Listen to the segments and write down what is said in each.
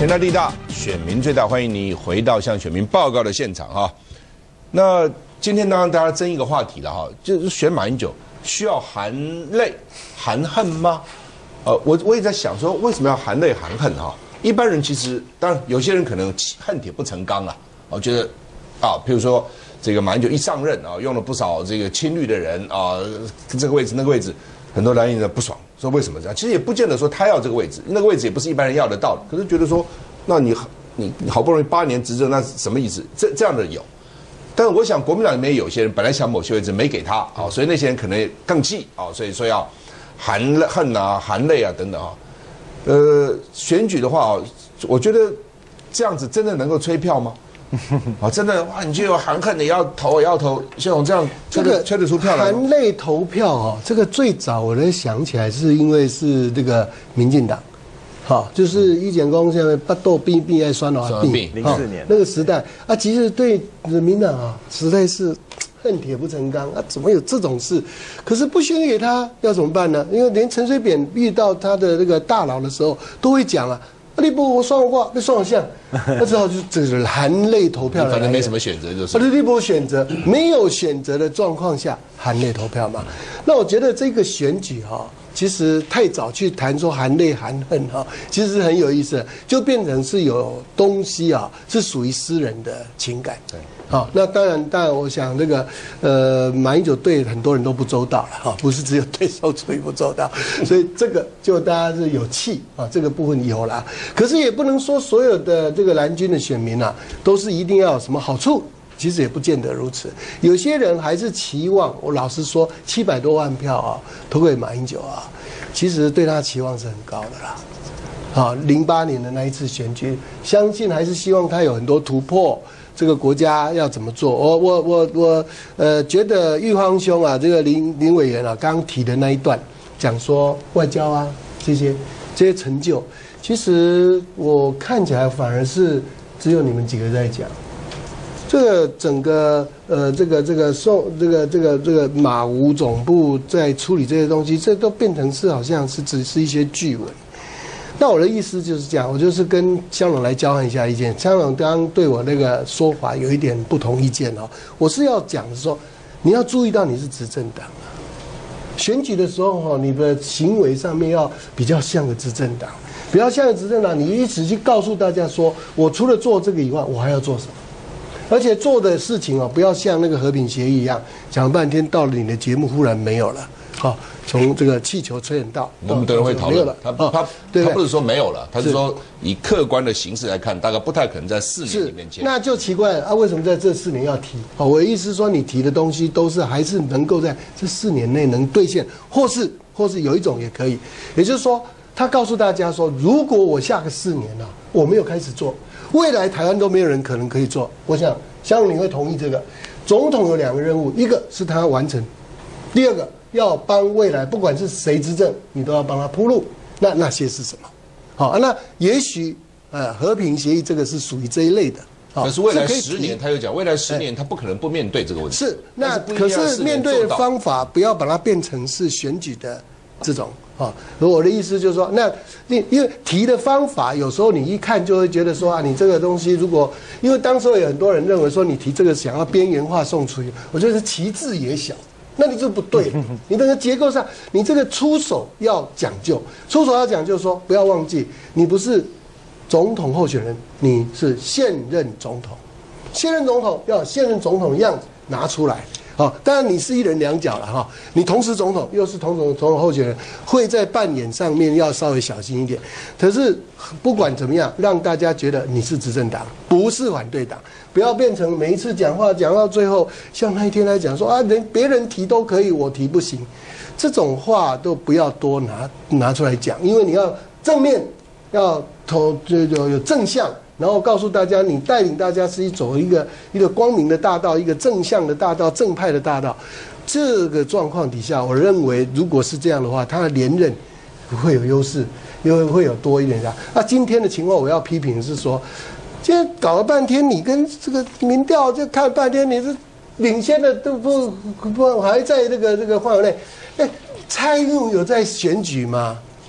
天大地大，选民最大，欢迎你回到向选民报告的现场哈。那今天当然大家争一个话题了哈，就是选马英九需要含泪含恨吗？我也在想说，为什么要含泪含恨哈？一般人其实当然有些人可能恨铁不成钢啊，我觉得譬如说这个马英九一上任啊，用了不少这个亲绿的人啊，这个位置那个位置，很多蓝营的不爽。说为什么这样？其实也不见得说他要这个位置，那个位置也不是一般人要得到的。可是觉得说，那你好不容易8年执政，那是什么意思？这样的有，但是我想国民党里面有些人本来想某些位置没给他啊，所以那些人可能更气啊，所以说要含恨啊、含泪啊等等啊。选举的话我觉得这样子真的能够催票吗？真的哇！你就有含恨的也要投，像这样吹得出票来。 含泪投票这个最早我能想起来是因为是这个民进党，就是一简公下面巴豆逼爱酸了 04年那个时代其实对民进党实在是恨铁不成钢怎么有这种事？可是不选给他要怎么办呢？因为连陈水扁遇到他的那个大佬的时候都会讲你不我双话，被双向，那只好就这是含泪投票了。 反正没什么选择，就是。 你不选择，没有选择的状况下含泪投票嘛？那我觉得这个选举其实太早去谈说含泪含恨其实是很有意思的，就变成是有东西是属于私人的情感。对。那当然，我想那个马英九对很多人都不周到了不是只有对宋楚瑜不周到，所以这个就大家是有气这个部分有啦。可是也不能说所有的这个蓝军的选民都是一定要有什么好处，其实也不见得如此。有些人还是期望，我老实说，700多万票投给马英九其实对他期望是很高的啦。08年的那一次选举，相信还是希望他有很多突破。这个国家要怎么做？我觉得玉芳兄这个林委员刚刚提的那一段，讲说外交这些成就，其实我看起来反而是只有你们几个在讲。这个整个这个马吴总部在处理这些东西，这都变成是好像是只是一些句文。那我的意思就是这样，我就是跟香龙来交换一下意见。香龙刚刚对我那个说法有一点不同意见我是要讲的说，你要注意到你是执政党选举的时候你的行为上面要比较像个执政党，比较像个执政党，你一直去告诉大家说，我除了做这个以外，我还要做什么，而且做的事情不要像那个和平协议一样，讲了半天到了你的节目忽然没有了从这个气球吹很大， 我们等人会讨论。他不是说没有了，他是说以客观的形式来看，大概不太可能在4年里面签。那就奇怪了为什么在这4年要提？我的意思是说，你提的东西都是还是能够在这4年内能兑现，或是有一种也可以，也就是说，他告诉大家说，如果我下个4年我没有开始做，未来台湾都没有人可能可以做。我想香龙你会同意这个？总统有2个任务，一个是他完成，第二个。要帮未来不管是谁执政，你都要帮他铺路。那些是什么？那也许和平协议这个是属于这一类的。 可是未来10年，他又讲未来10年他不可能不面对这个问题。 是，那可是面对的方法不要把它变成是选举的这种我的意思就是说，那因为提的方法有时候你一看就会觉得说你这个东西如果因为当时有很多人认为说你提这个想要边缘化宋楚瑜，我觉得是其志也小。那你就不对，你这个结构上，你这个出手要讲究，说不要忘记，你不是总统候选人，你是现任总统，现任总统要现任总统的样子拿出来。当然你是1人2脚了你同时总统又是总统候选人，会在扮演上面要稍微小心一点。可是不管怎么样，让大家觉得你是执政党，不是反对党，不要变成每一次讲话讲到最后，像那一天来讲说别人提都可以，我提不行，这种话都不要多拿出来讲，因为你要正面，要有正向。然后告诉大家，你带领大家是走一个光明的大道，一个正向的大道，正派的大道。这个状况底下，我认为如果是这样的话，他的连任会有优势，因为会有多一点的。今天的情况我要批评是说，今天搞了半天，你跟这个民调就看半天，你是领先的都不还在这个范围内。蔡英文有在选举吗？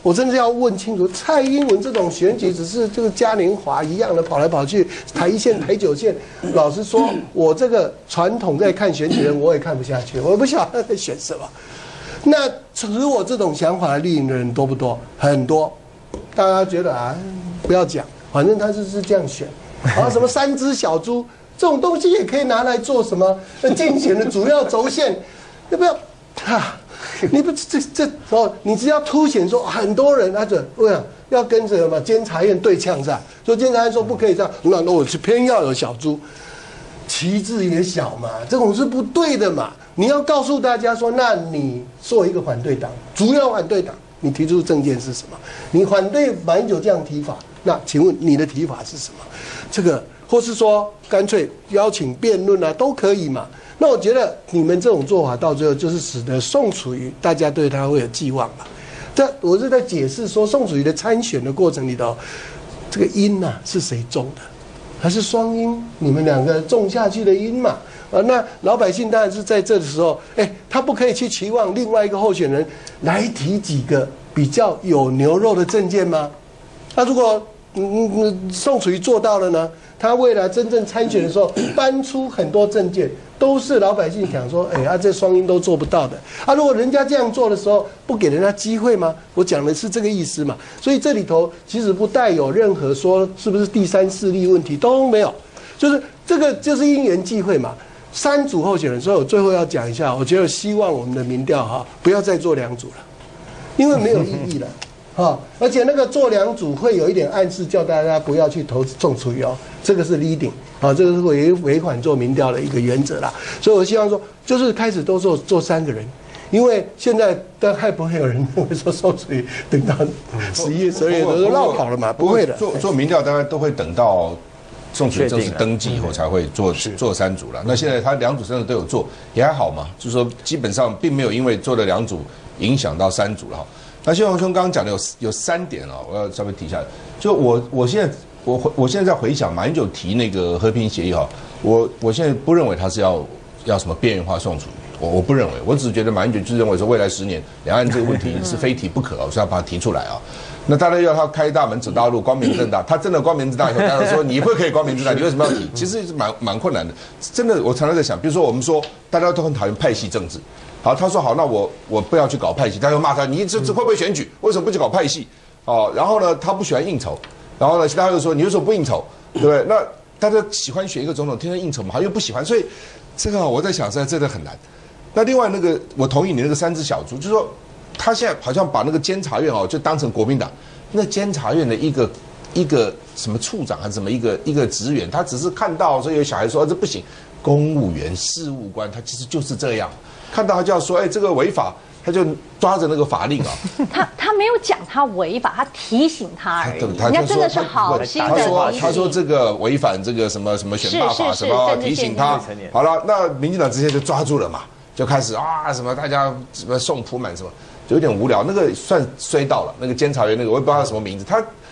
我真的要问清楚，蔡英文这种选举只是这个嘉年华一样的跑来跑去，台1线、台9线。老实说，我这个传统在看选举人，我也看不下去，我不晓得在选什么。那持我这种想法的绿营的人多不多？很多。大家觉得啊，不要讲，反正他是这样选。啊，什么3只小猪这种东西也可以拿来做什么竞选的主要轴线，要不要？你不这哦，你只要凸显说很多人他这为了要跟着什么监察院对呛是吧？说监察院说不可以这样，那我是偏要有小猪，旗帜也小嘛，这种是不对的嘛。你要告诉大家说，那你做一个反对党，主要反对党，你提出的政见是什么？你反对马英九这样提法，那请问你的提法是什么？这个或是说干脆邀请辩论啊，都可以嘛。那我觉得你们这种做法到最后就是使得宋楚瑜大家对他会有寄望嘛。我是在解释说，宋楚瑜的参选的过程里头，这个因啊是谁种的？还是双因？你们两个种下去的因嘛？那老百姓当然是在这的时候，他不可以去期望另外一个候选人来提几个比较有牛肉的政见吗？那如果宋楚瑜做到了呢？他未来真正参选的时候，搬出很多政见，都是老百姓想说，这双赢都做不到的。如果人家这样做的时候，不给人家机会吗？我讲的是这个意思嘛。所以这里头其实不带有任何说是不是第三势力问题都没有，就是这个就是因缘际会嘛。3组候选人，所以我最后要讲一下，我觉得希望我们的民调不要再做2组了，因为没有意义了。而且那个做2组会有一点暗示，叫大家不要去投宋楚瑜这个是 leading 这个是违反做民调的一个原则啦。所以我希望说，就是开始都做3个人，因为现在大概不会有人认为说宋楚瑜等到11月、12月都绕跑了嘛，不会的。 做民调当然都会等到宋楚瑜正式登记以后才会做3组了。那现在他2组真的都有做，也还好嘛，就是说基本上并没有因为做了2组影响到3组了哈。那谢宏兄刚刚讲的有3点我要稍微提一下。就我现在在回想马英九提那个和平协议我现在不认为他是要什么边缘化宋楚瑜，我不认为，我只是觉得马英九就认为说未来10年两岸这个问题是非提不可所以要把它提出来那大家要他开大门走大路，光明正大，他真的光明正大以后，大家说你会可以光明正大，你为什么要提？其实是蛮困难的。真的，我常常在想，比如说我们说大家都很讨厌派系政治。好，他说好，那我不要去搞派系，他又骂他，你这会不会选举？为什么不去搞派系？然后呢，他不喜欢应酬，然后呢，其他又说你为什么不应酬？对不对？那大家喜欢选一个总统，天天应酬嘛，他又不喜欢，所以这个我在想，现在真的很难。那另外那个，我同意你那个3只小猪，就是说他现在好像把那个监察院就当成国民党，那监察院的一个什么处长还是什么一个职员，他只是看到说有小孩说这不行，公务员、事务官他其实就是这样。看到他就要说，这个违法，他就抓着那个法令他没有讲他违法，他提醒他而已。人家真的是好心的提醒。 他说这个违反这个什么选罢法什么，提醒他。好了，那民进党直接就抓住了嘛，就开始什么大家什么送普满什么，就有点无聊。那个算衰到了，那个监察员那个我也不知道他什么名字，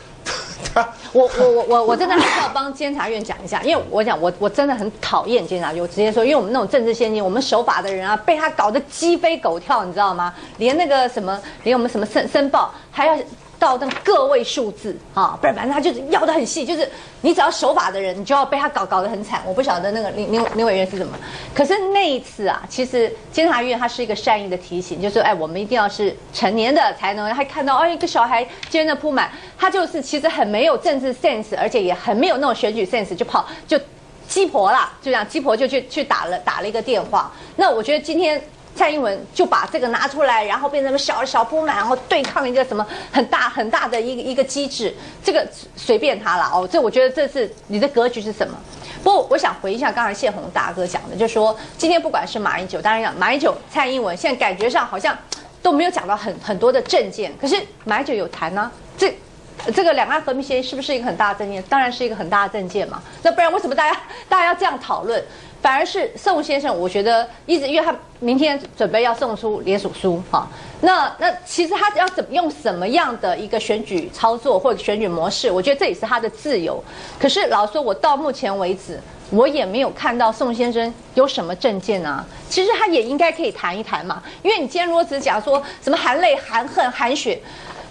我真的还是要帮监察院讲一下，因为我真的很讨厌监察院，我直接说，因为我们那种政治先进，我们守法的人被他搞得鸡飞狗跳，你知道吗？连那个什么，连我们什么申报还要到那个个位数字不然反正他就是要得很细，就是你只要守法的人，你就要被他搞得很惨。我不晓得那个林委员是什么，可是那一次其实监察院他是一个善意的提醒，就是我们一定要是成年的才能，还看到一个小孩接着铺满，他就是其实很没有政治 sense， 而且也很没有那种选举 sense， 就鸡婆啦，就这样鸡婆就去打了一个电话。那我觉得今天蔡英文就把这个拿出来，然后变成小铺满，然后对抗一个什么很大的一个机制，这个随便他了这我觉得这是你的格局是什么？不过我想回一下刚才谢宏大哥讲的，就是说今天不管是马英九，当然讲马英九、蔡英文，现在感觉上好像都没有讲到很多的政见，可是马英九有谈这个两岸和平协议是不是一个很大的政见？当然是一个很大的政见嘛。那不然为什么大家要这样讨论？反而是宋先生，我觉得因为他明天准备要送出联署书那其实他要用什么样的一个选举操作或者选举模式，我觉得这也是他的自由。可是老实说，我到目前为止，我也没有看到宋先生有什么政见其实他也应该可以谈一谈嘛，因为你今天如果只是讲说什么含泪、含恨、含血。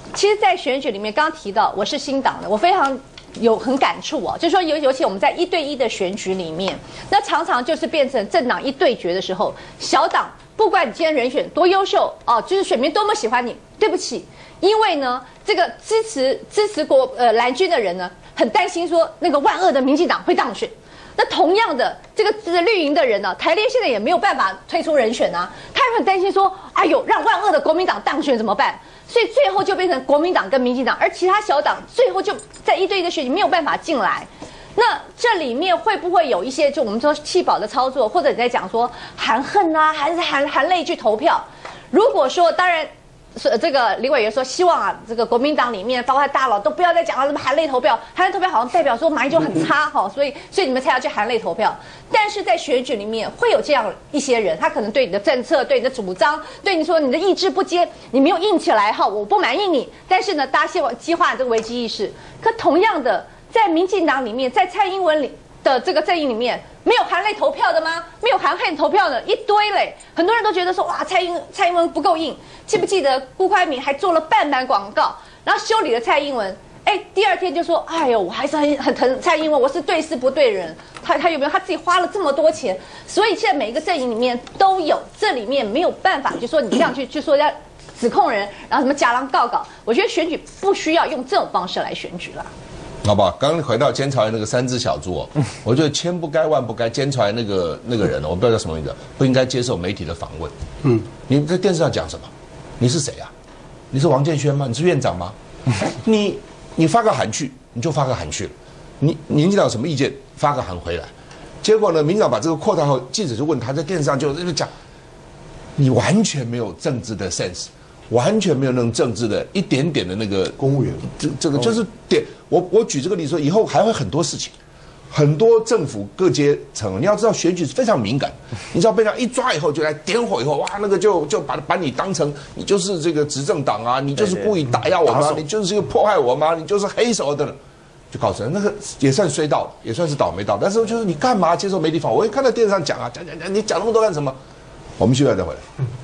其实，在选举里面，刚刚提到我是新党的，我非常很感触哦，就是说尤其我们在1对1的选举里面，那常常就是变成政党一对决的时候，小党不管你今天人选多优秀哦，就是选民多么喜欢你，对不起，因为呢，这个支持蓝军的人呢，很担心说那个万恶的民进党会当选。那同样的，这个绿营的人呢，台联现在也没有办法推出人选啊，他也很担心说，哎呦，让万恶的国民党当选怎么办？所以最后就变成国民党跟民进党，而其他小党最后就在1对1的选举没有办法进来。那这里面会不会有一些就我们说弃保的操作，或者你在讲说含恨啊，还是含泪去投票？如果说当然。这个李委员说，希望啊，这个国民党里面包括大佬都不要再讲了什么含泪投票，含泪投票好像代表说马英九很差哈，所以你们才要去含泪投票。但是在选举里面会有这样一些人，他可能对你的政策、对你的主张、对你说你的意志不坚，你没有硬起来哈，我不满意你。但是呢，大家希望激化这个危机意识。可同样的，在民进党里面，在蔡英文的这个阵营里面，没有含泪投票的吗？没有含恨投票的一堆嘞，很多人都觉得说哇，蔡英文不够硬。记不记得辜宽敏还做了半版广告，然后修理了蔡英文？第二天就说，哎呦，我还是很疼蔡英文，我是对事不对人。他有没有他自己花了这么多钱？所以现在每一个阵营里面都有，这里面没有办法，就说你这样去说要指控人，然后什么假狼告稿，我觉得选举不需要用这种方式来选举了。 好吧，刚刚回到监察院那个3只小猪哦，我觉得千不该万不该，监察院那个人我不知道叫什么名字，不应该接受媒体的访问。你在电视上讲什么？你是谁啊？你是王建煊吗？你是院长吗？你发个函去，你就发个函去了。民进党有什么意见，发个函回来。结果呢，民进党把这个扩大后，记者就问他，在电视上就讲，你完全没有政治的 sense， 完全没有那种政治的一点点的那个公务员。 这个就是点。我举这个例子说，以后还会很多事情。很多政府各阶层，你要知道选举是非常敏感，你知道被人家一抓以后就来点火以后，哇，那个就把你当成你就是这个执政党啊，你就是故意打压我吗？你就是个迫害我吗？你就是黑手的，就告诉人那个也算衰到了，也算是倒霉到。但是就是你干嘛接受媒体访问？我也看到电视上讲啊，讲，你讲那么多干什么？我们现在再回来。